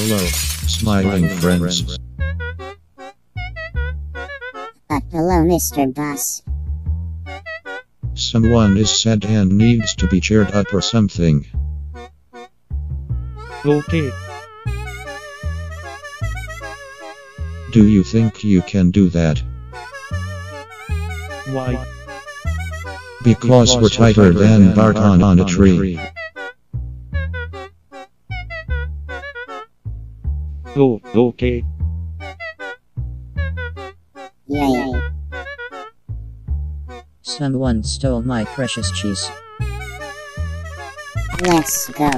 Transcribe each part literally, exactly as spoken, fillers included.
Hello, smiling friends. Uh, hello, Mister Boss. Someone is sad and needs to be cheered up or something. Okay. Do you think you can do that? Why? Because we're tighter than bark on, on a tree. Oh, okay. Yay. Someone stole my precious cheese. Let's go.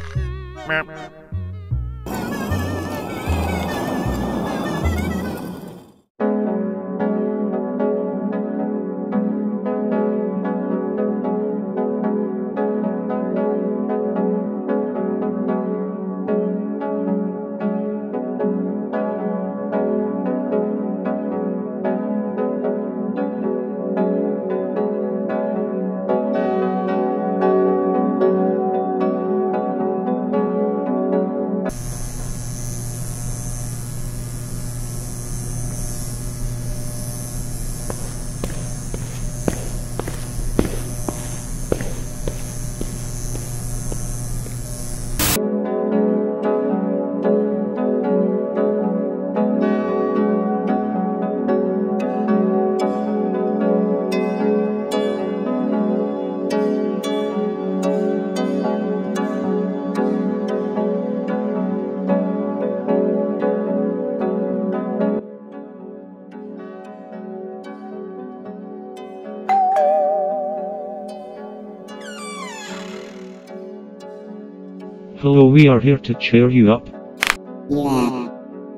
Hello, we are here to cheer you up. Yeah.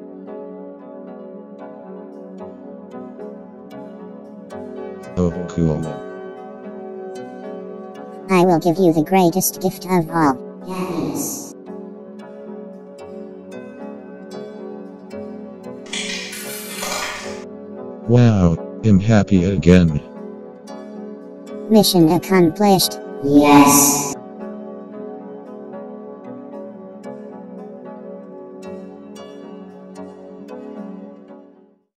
Oh, cool. I will give you the greatest gift of all. Yes. Wow, I'm happy again. Mission accomplished. Yes.